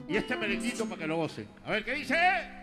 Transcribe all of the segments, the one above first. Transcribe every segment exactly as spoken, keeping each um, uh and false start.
Y este merenguito para que lo gocen. A ver, ¿qué dice?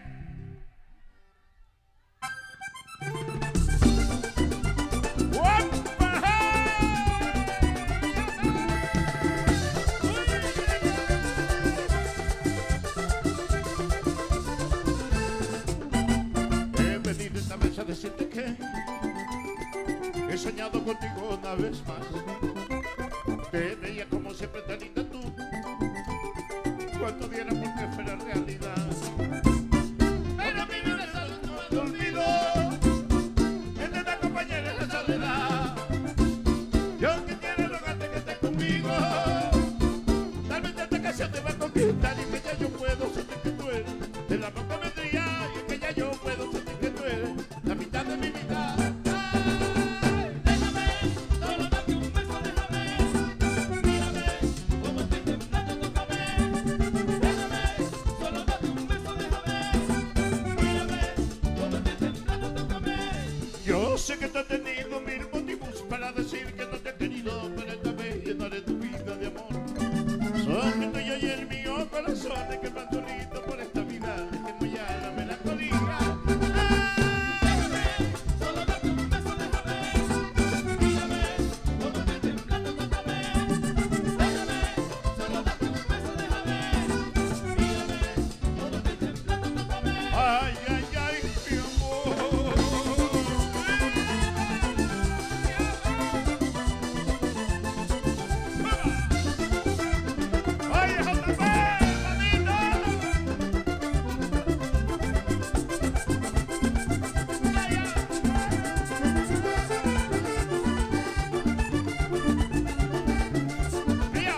He venido esta vez a decirte que he soñado contigo una vez más. Te veía como siempre tan linda tú, cuando diera porque fuera realidad. Pero a mí me besas, no me olvido, que te da compañera en la soledad. Yo que quiero rogarte que estés conmigo, tal vez esta canción te va a conquistar y que ya yo puedo sentir que tú eres el amor que me tría, y que ya yo puedo sentir que tú eres la mitad de mi vida. Yo sé que tú has tenido mil motivos para decir que no te he querido, pero esta vez llenaré tu vida de amor. Son el tuyo y el mío corazones que van solitos por esta vida, dejemos ya la melancolía. Solo date un beso, déjame. Mírame, como te temblando, tócame. Déjame, solo date un beso, déjame. Mírame, como te temblando, tócame. Ay, ay, ay, mi amor. Ay, otra vez, manito. Mío.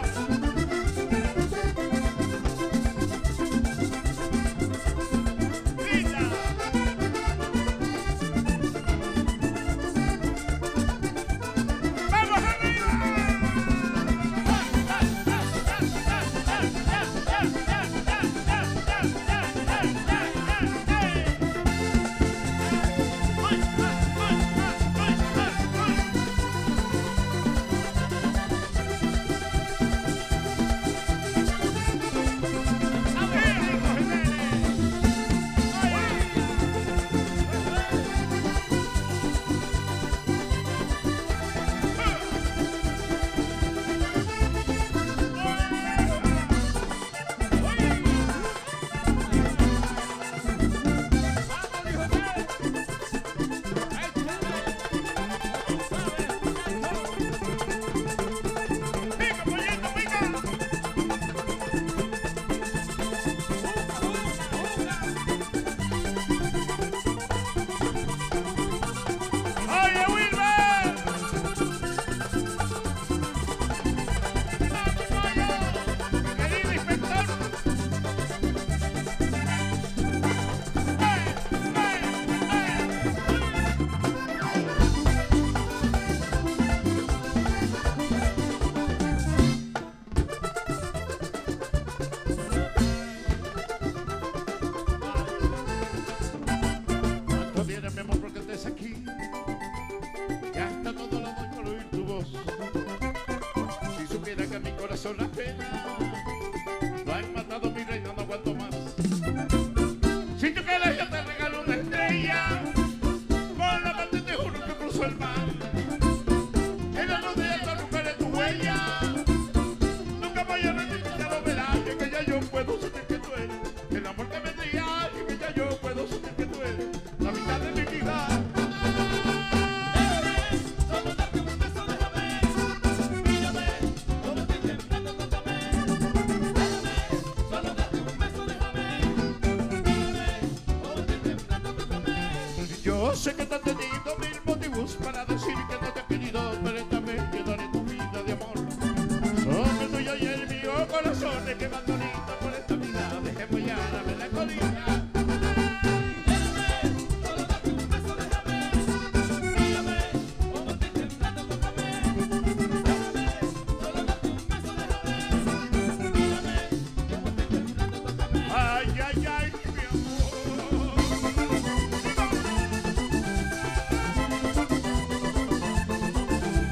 Linda. ¡Vamos arriba! ¡Pica, pollito, pica! ¡Oye, Wilber! ¡Querido inspector! ¡Eh, Cuánto viene mi amor porque estés aquí, que hasta todo lo doy por oír tu voz. Si supiera que a mi corazón la pena lo han matado, mi reina, no aguanto más. Si tú quieres yo te regalo una estrella, con la parte te juro que cruzo el mar. En la luz de esta nunca tu huella, nunca voy a rendirme, ya lo verás, y que ya yo puedo sentir que tú eres el amor que me tría, y que ya yo puedo sentir que tú eres la mitad de mi vida. Déjame, solo date un beso, déjame. Mírame, como te temblando, tócame. Déjame, solo date un beso, déjame. Mírame, como te temblando, tócame. Yo sé que te has tenido mil motivos para decir que no te he querido, pero esta vez llenaré tu vida de amor. Son el tuyo y el mío corazones que van solitos por esta vida, dejemos ya la melancolía. Déjame, solo date un beso, déjame. Mírame, como te temblando, tócame. Déjame, solo date un beso, déjame. Mírame, como te temblando, tócame. Ay, ay, ay, mi amor.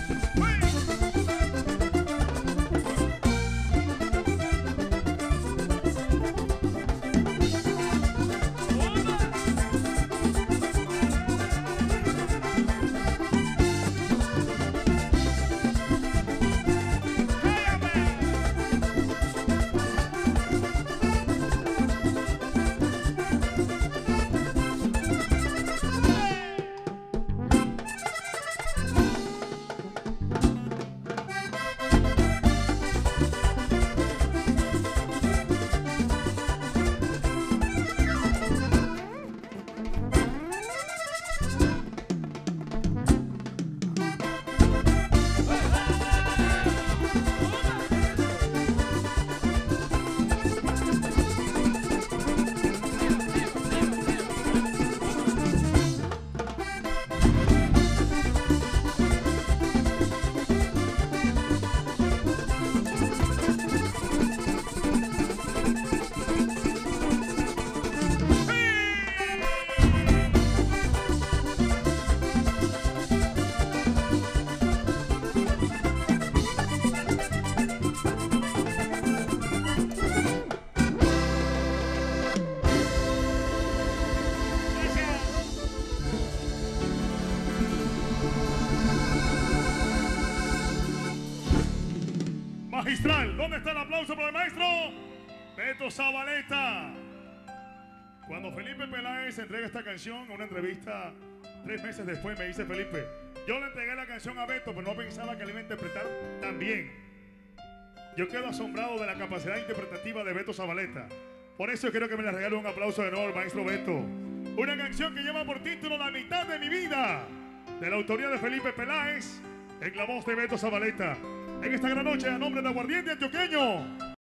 Uy. aplauso para el maestro Beto Zabaleta. Cuando Felipe Peláez entrega esta canción a una entrevista tres meses después, me dice Felipe, yo le entregué la canción a Beto, pero no pensaba que le iba a interpretar tan bien. Yo quedo asombrado de la capacidad interpretativa de Beto Zabaleta. Por eso quiero que me le regale un aplauso de honor, maestro Beto. Una canción que lleva por título La mitad de mi vida, de la autoría de Felipe Peláez, en la voz de Beto Zabaleta. En esta gran noche, a nombre de Aguardiente Antioqueño.